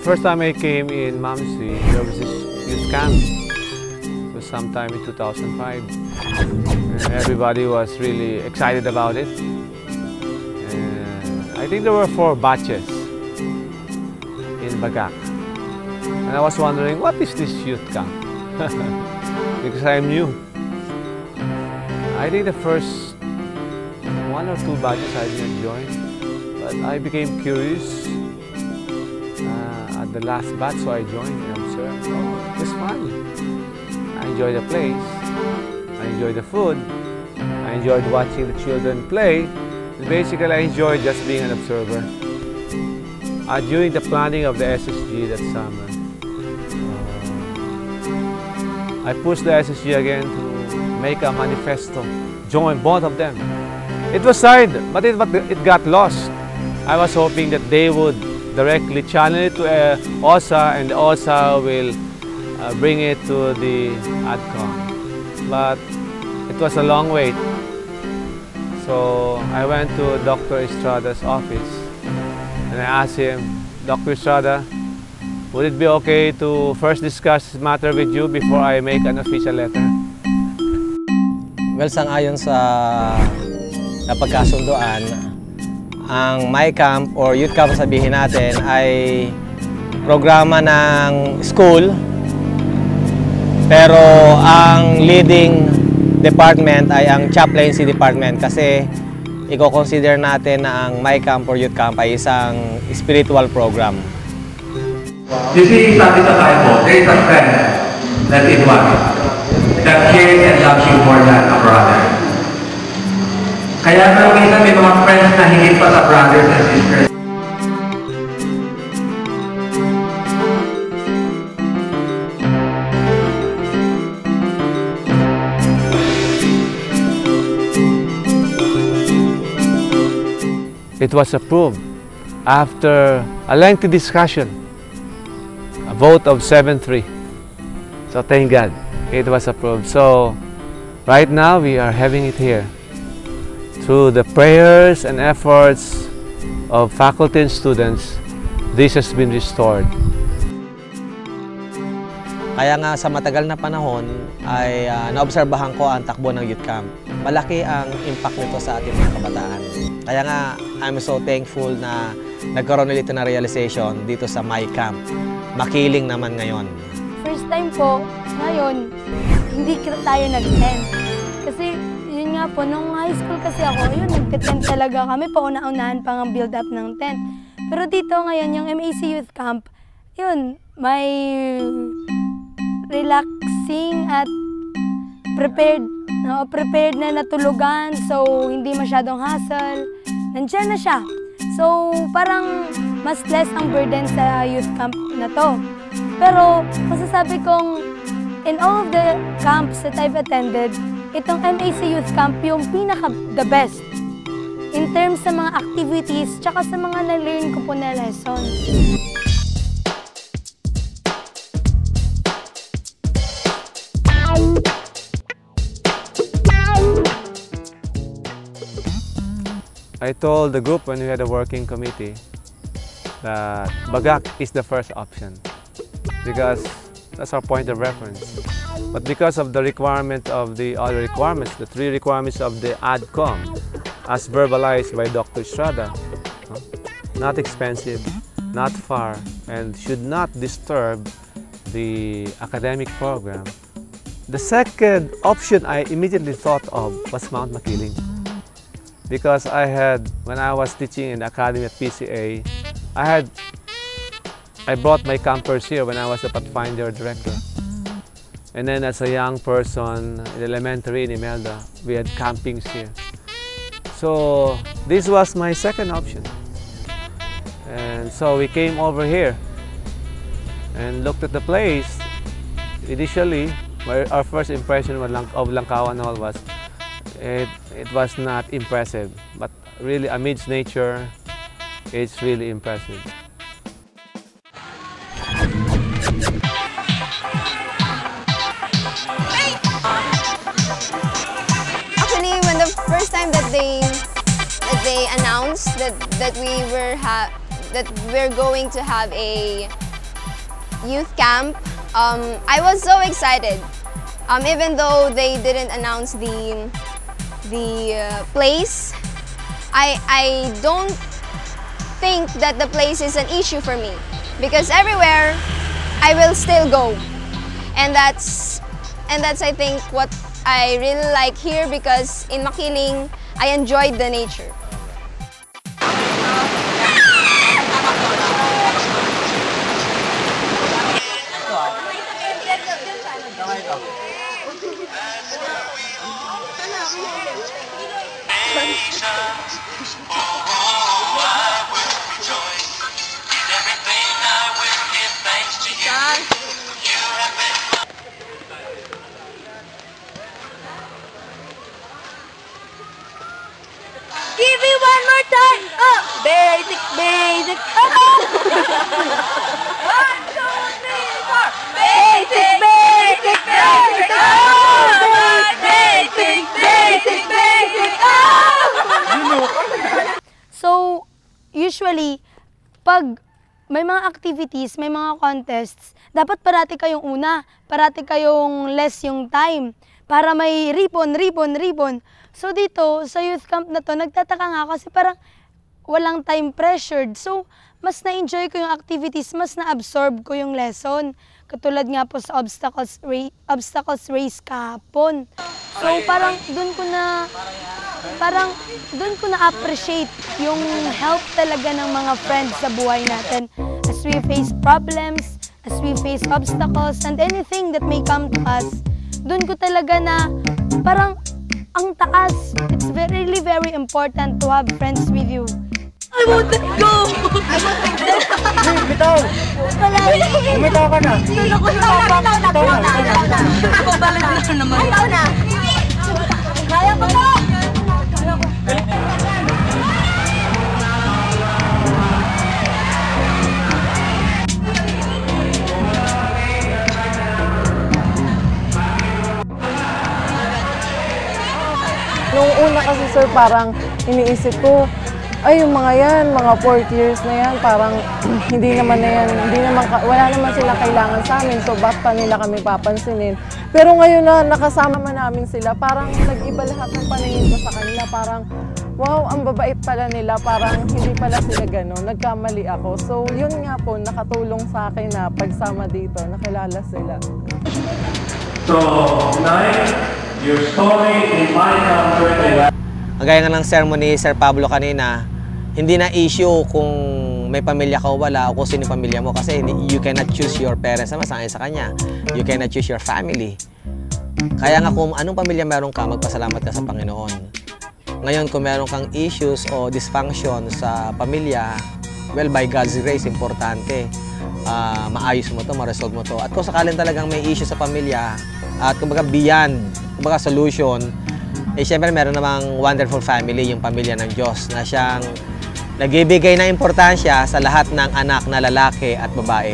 first time I came in Mamsi, there was this youth camp. It was sometime in 2005. And everybody was really excited about it. And I think there were 4 batches in Bagak. And I was wondering, what is this youth camp? Because I'm new. I think the first 1 or 2 batches I didn't join, but I became curious at the last batch, so I joined and observed. Oh, it was fun. I enjoyed the place, I enjoyed the food, I enjoyed watching the children play, and basically I enjoyed just being an observer. During the planning of the SSG that summer, I pushed the SSG again to make a manifesto, join both of them. It was signed, but it got lost. I was hoping that they would directly channel it to OSA, and OSA will bring it to the ADCOM. But it was a long wait. So I went to Dr. Estrada's office and I asked him, Dr. Estrada, would it be okay to first discuss this matter with you before I make an official letter? Well, sang-ayon sa napagkasunduan, ang My Camp or Youth Camp sabihin natin ay programa ng school, pero ang leading department ay ang chaplaincy department kasi i-consider natin na ang My Camp or Youth Camp ay isang spiritual program. You see, sabi sa Bible, there is a friend that is what? That cares and loves you more than a brother. Kaya minsan may mga friends na higit pa sa brothers and sisters. It was approved after a lengthy discussion, a vote of 7-3. So thank God, it was approved. So right now we are having it here. Through the prayers and efforts of faculty and students, this has been restored. Kaya nga sa matagal na panahon ay naobserbahan ko ang takbo ng youth camp. Malaki ang impact nito sa ating mga kabataan. Kaya nga I'm so thankful na nagkaroon ulit na realization dito sa My Camp. Makiling naman ngayon. First time po, ngayon, hindi tayo nag-tent. Kasi yun nga po, nung high school kasi ako, yun, nag-tent talaga kami. Pauna-unahan pa ang build-up ng tent. Pero dito ngayon, yung MAC Youth Camp, yun, may relaxing at prepared na natulugan. So, hindi masyadong hassle. Nandiyan na siya. So, parang mas less ang burden sa youth camp na to. Pero, masasabi kong in all of the camps that I've attended, itong MAC Youth Camp yung pinaka-the best in terms sa mga activities tsaka sa mga na-learn ko po na lessons. I told the group when we had a working committee that Bagak is the first option because that's our point of reference. But because of the requirement of the other requirements, the 3 requirements of the ADCOM, as verbalized by Dr. Estrada, not expensive, not far, and should not disturb the academic program. The second option I immediately thought of was Mount Makiling. Because when I was teaching in the academy at PCA, I brought my campers here when I was a Pathfinder director. And then as a young person in elementary in Imelda, we had campings here. So this was my second option. And so we came over here and looked at the place. Initially, our first impression of Langkawi Hall was it was not impressive, but really amidst nature, it's really impressive. Actually, when the first time that they announced that we're going to have a youth camp, I was so excited. Even though they didn't announce the place, I don't think that the place is an issue for me because everywhere I will still go, and that's I think what I really like here, because in Makiling I enjoyed the nature. Give me one more time! Oh! Basic, basic! One, two, three, four! Basic, basic, basic! Oh! Basic, basic, basic! Oh! So, usually, pag may mga activities, may mga contests, dapat parati kayong una, parati kayong less yung time, para may ribbon. So dito, sa youth camp na to, nagtataka nga ako kasi parang walang time pressured. So, mas na-enjoy ko yung activities, mas na-absorb ko yung lesson. Katulad nga po sa obstacles race kahapon. So, parang doon ko na-appreciate yung help talaga ng mga friends sa buhay natin. As we face problems, as we face obstacles, and anything that may come to us, doon ko talaga na parang ang taas. It's really very important to have friends with you. I won't let go! I won't let go! Bitaw! Bumitaw ka na! Bitaw na! Ako balik na naman. Bitaw na! Kaya ko na! Nung una kasi sir, parang iniisip ko, ay yung mga yan, mga 4th years na yan, parang hindi naman wala naman silang kailangan sa amin, so bakit pa nila kami papansinin. Pero ngayon na nakasama namin sila, parang nag-iba lahat ng paningin ko sa kanila, parang wow, ang babait pala nila, parang hindi pala sila gano'n, nagkamali ako. So yun nga po, nakatulong sa akin na pagsama dito, nakilala sila. So, tonight, your story in my country. Gaya nga ng sermon ni Sir Pablo kanina, hindi na issue kung may pamilya ka o wala o kung sino yung pamilya mo kasi you cannot choose your parents naman sa kanya. You cannot choose your family. Kaya nga kung anong pamilya meron ka, magpasalamat ka sa Panginoon. Ngayon kung meron kang issues o dysfunction sa pamilya, well, by God's grace, importante. Maayos mo to, ma-resolve mo to. At kung sakalin talagang may issue sa pamilya at kumbaga beyond, kumbaga solution, eh syempre meron namang wonderful family, yung pamilya ng Diyos na siyang nagbibigay ng importansya sa lahat ng anak na lalaki at babae.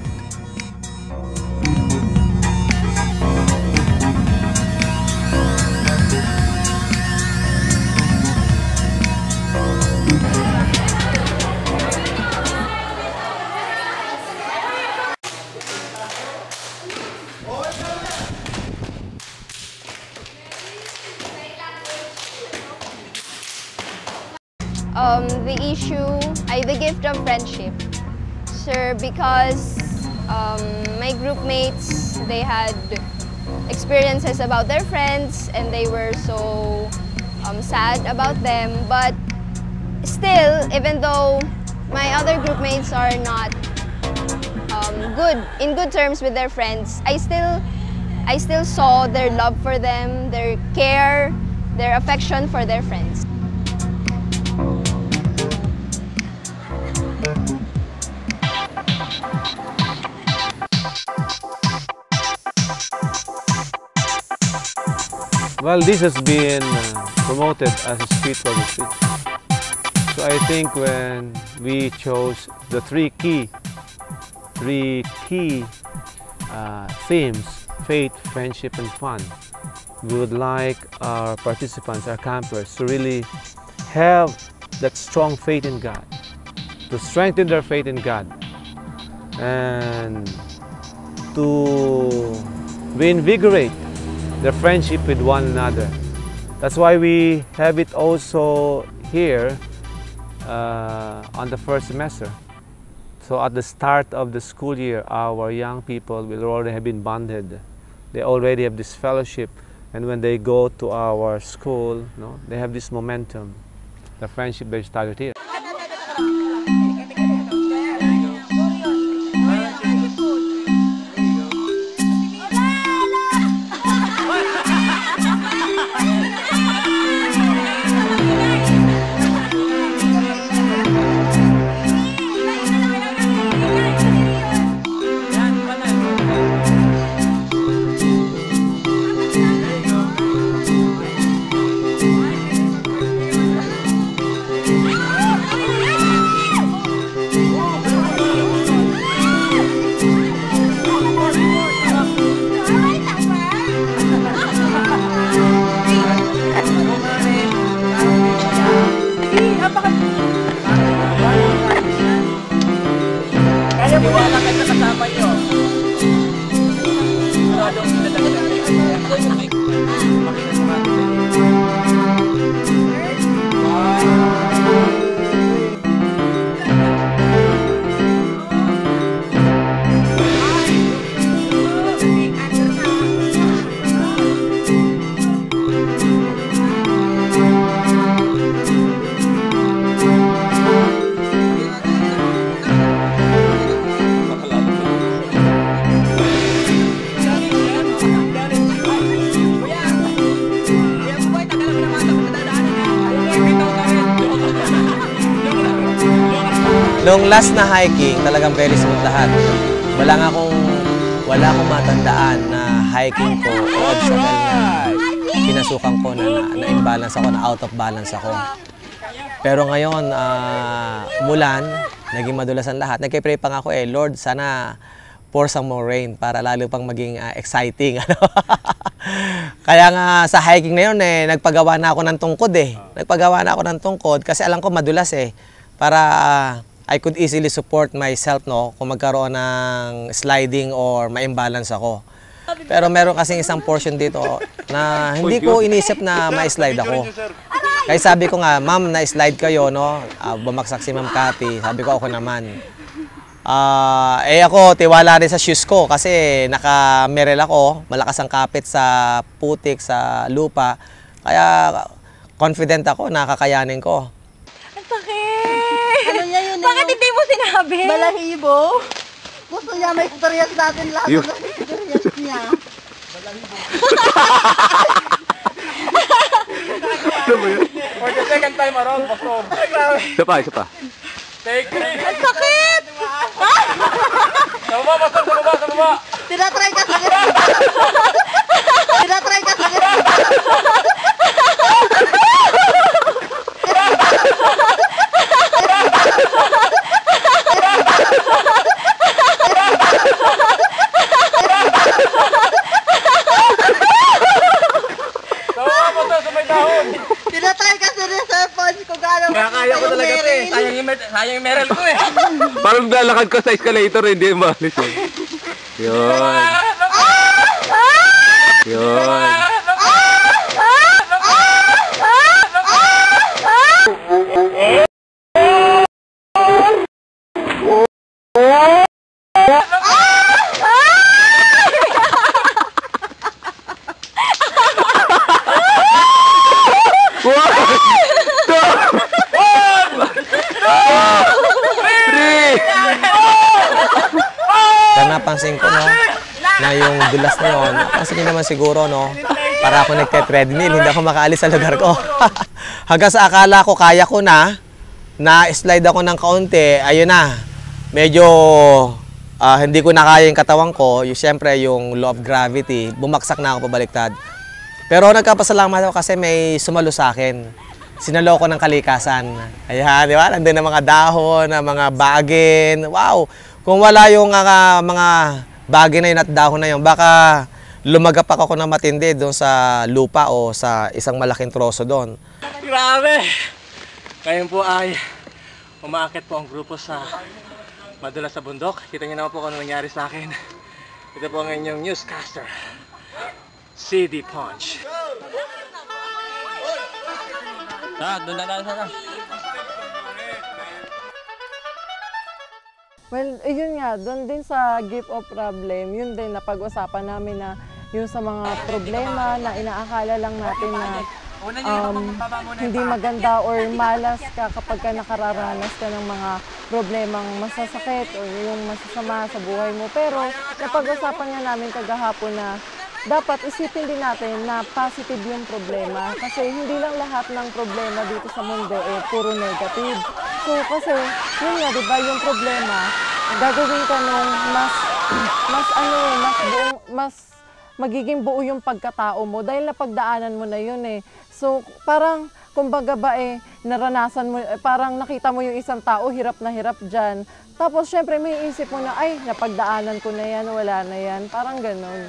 The issue, the gift of friendship. Sir, because my group mates, they had experiences about their friends and they were so sad about them. But still, even though my other group mates are not in good terms with their friends, I still saw their love for them, their care, their affection for their friends. Well, this has been promoted as a spiritual retreat. So I think when we chose the three key themes, faith, friendship, and fun, we would like our participants, our campers, to really have that strong faith in God, to strengthen their faith in God, and to reinvigorate the friendship with one another. That's why we have it also here on the first semester. So at the start of the school year, our young people will already have been bonded. They already have this fellowship, and when they go to our school, they have this momentum, the friendship they started here. Nung last na hiking, talagang very smooth lahat. Wala akong matandaan na hiking ko o obstacle na pinasukan ko na imbalance ako, na out of balance ako. Pero ngayon, umulan, naging madulasan lahat. Nagkipray pa nga ako Lord, sana pour some more rain para lalo pang maging exciting. Kaya nga sa hiking na yun, nagpagawa na ako ng tungkod Nagpagawa na ako ng tungkod kasi alam ko madulas para I could easily support myself kung magkaroon ng sliding or ma-imbalance ako. Pero meron kasing isang portion dito na hindi ko inisip na ma-slide ako. Kaya sabi ko nga, ma'am, na-slide kayo, bumagsak si Ma'am Cathy. Sabi ko, ako naman. Ako, tiwala rin sa shoes ko kasi naka-merel ako, malakas ang kapit sa putik, sa lupa. Kaya confident ako na kakayanin ko. Ang sakit! Ano niya yun? Bakit hindi mo sinabi? Balahibo? Gusto niya may experience natin lahat ng experience niya. Balahibo. For the second time around, Boston. Isa pa. Take 3. Ang sakit! Sa baba. Tinatry ka sa gano'n. Tinatry ka sa gano'n. Tinatry ka sa reserve funds kung gano'n. Kaya ko talaga ito sayang yung meral ko Parang lalakad ko sa escalator, hindi maalis Yun. Yun. Napansin ko na yung dulas na yun, napansin naman siguro para ako nagte-treadmill, hindi ako makaalis sa lugar ko. Hanggang sa akala ko kaya ko na-slide ako ng kaunti, ayun na, medyo hindi ko na kaya yung katawan ko, siyempre yung law of gravity, bumaksak na ako pabaliktad. Pero nagkapasalamat ako kasi may sumalo sa akin. Sinalo ko ng kalikasan. Ayan, di ba? Nandun ang mga dahon, ang mga bagin. Wow! Kung wala yung mga bagay na yun at dahon na yun, baka lumagapak ako na matindi doon sa lupa o sa isang malaking troso doon. Grabe! Ngayon po ay umaakit po ang grupo sa madulas sa bundok. Kita niyo naman po kung ano nangyari sa akin. Ito po ang inyong newscaster, CD Punch. Doon na tayo. Well, yun nga, doon din sa gift of problem, yun din napag-usapan namin na yung sa mga problema na inaakala lang natin na hindi maganda or malas ka kapag ka nakararanas ka ng mga problemang masasakit o yung masasama sa buhay mo. Pero napag-usapan nga namin kagahapon na dapat isipin din natin na positive yung problema kasi hindi lang lahat ng problema dito sa mundo puro negative. So kasi yun nga, di ba, yung problema gagawin ka nung mas magiging buo yung pagkatao mo dahil napagdaanan mo na yun eh. So parang kumbaga ba naranasan mo, parang nakita mo yung isang tao hirap na hirap dyan. Tapos syempre may isip mo na ay napagdaanan ko na yan, wala na yan. Parang ganon.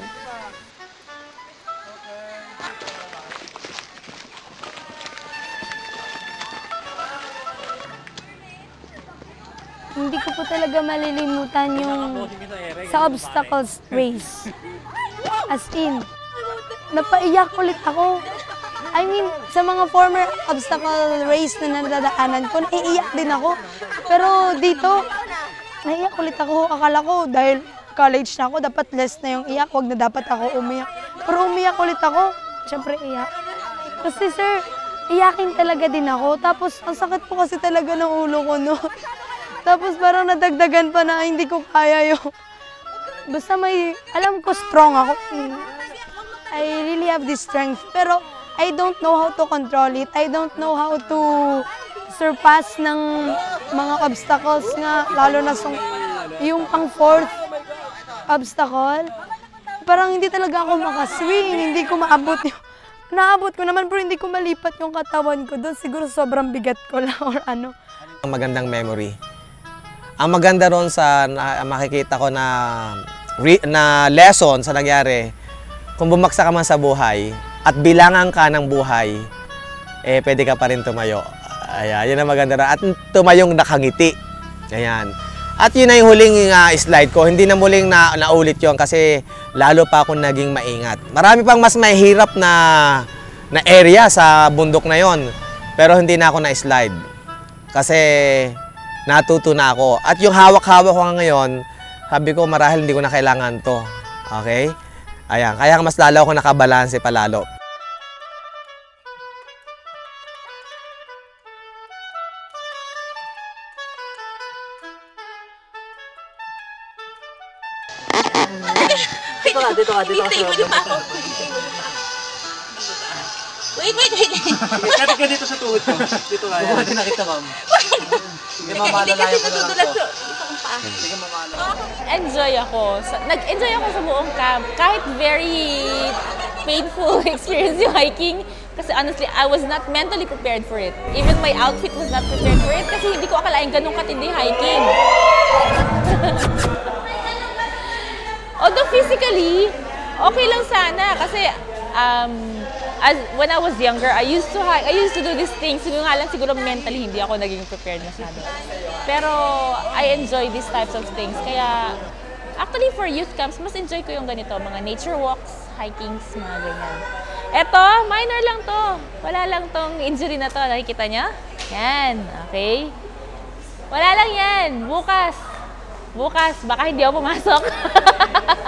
Hindi ko po talaga malilimutan yung sa obstacles race. As in, napaiyak ulit ako. I mean, sa mga former obstacle race na nadadaanan ko, naiiyak din ako. Pero dito, naiiyak ulit ako. Akala ko dahil college na ako, dapat less na yung iyak. Huwag na dapat ako umiyak. Pero umiyak ulit ako. Siyempre, iyak. Kasi sir, iyakin talaga din ako. Tapos, ang sakit po kasi talaga ng ulo ko, no? Tapos parang nadagdagan pa na hindi ko kaya yung... Basta alam ko strong ako. I really have this strength. Pero I don't know how to control it. I don't know how to surpass ng mga obstacles nga. Lalo na yung pang fourth obstacle. Parang hindi talaga ako makaswing. Hindi ko maabot yung... Naabot ko naman pero hindi ko malipat yung katawan ko doon. Siguro sobrang bigat ko lang or ano. Magandang memory. Ang maganda ron sa makikita ko na lesson sa nangyari, kung bumagsak ka man sa buhay at bilangan ka ng buhay, pwede ka pa rin tumayo. Ayan, yun ang maganda ron. At tumayong nakangiti. Ayan. At yun na yung huling slide ko. Hindi na muling naulit yun kasi lalo pa akong naging maingat. Marami pang mas mahirap na area sa bundok na yon, pero hindi na ako na-slide. Kasi natuto na ako. At yung hawak-hawak ko ngayon, sabi ko marahil hindi ko na kailangan to. Okay? Ayan. Kaya mas lalo ako nakabalanse palalo. Dito ka. Pwede pa ako. Wait. Kapit ka dito sa tuhod ko. Dito ka. Hindi nakita, ma'am. Sige, mamalalayo ko na lang to. Sige, mamalalayo. Enjoy ako. Nag-enjoy ako sa buong camp. Kahit very painful experience yung hiking. Kasi honestly, I was not mentally prepared for it. Even my outfit was not prepared for it kasi hindi ko akalain ganun katindi hiking. Although physically, okay lang sana kasi when I was younger, I used to do these things. Siguro nga lang, siguro mentally hindi ako naging prepared masyado. Pero I enjoy these types of things. Kaya actually for youth camps, mas enjoy ko yung ganito, mga nature walks, hikings, mga ganyan. Eto, minor lang to. Wala lang tong injury na to. Nakikita niya? Yan, okay? Wala lang yan. Bukas, baka hindi ako pumasok.